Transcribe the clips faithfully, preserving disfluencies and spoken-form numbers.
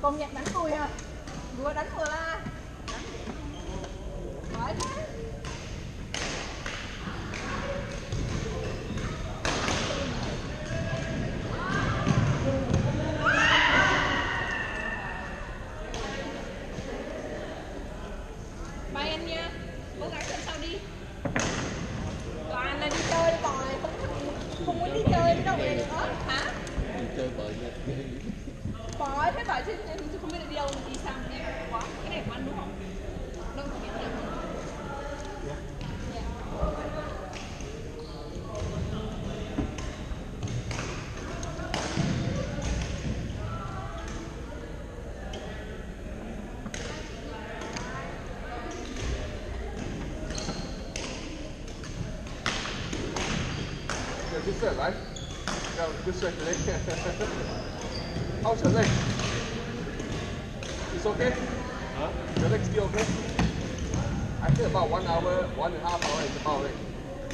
Công nhận đánh vui ha. Vừa đánh vừa la. Phải thế. Bye anh nha. Cố gắng lần sau đi. Toàn là đi chơi bò này, không không muốn đi chơi với đâu này nữa. Hả? Đi chơi bời nha. Có, thế bảo chứ không biết là đi đâu đi sang đi quá. Cái này của anh đúng không? Đâu có biết gì. Good set, right? Go, good circulation. How's your leg? It's okay? Hả? Your leg still okay? I think about one hour, one and a half hour is about it.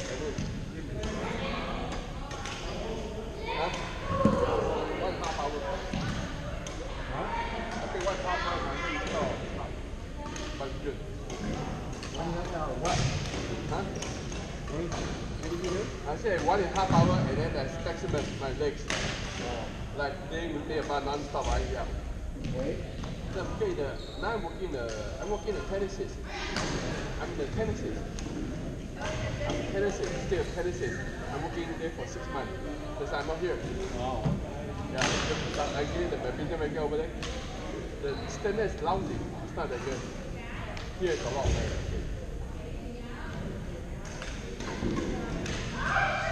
Huh? One and a half hour. Hả? I think one and a half hour might be still, but it's good. One and a half hour, what? Huh? What did you do? I said one and a half hour and then I maximum my legs. Like today we play about non-stop, right? Yeah. Wait. I'm okay, the, now I'm working the I'm working the tennises. I'm the tennises. I'm tennises, still tennises. I'm working there for six months. Because I'm not here. Oh. Yeah, because I get the badminton racket over there. The standard is lousy. It's not that good. Here it's a lot better.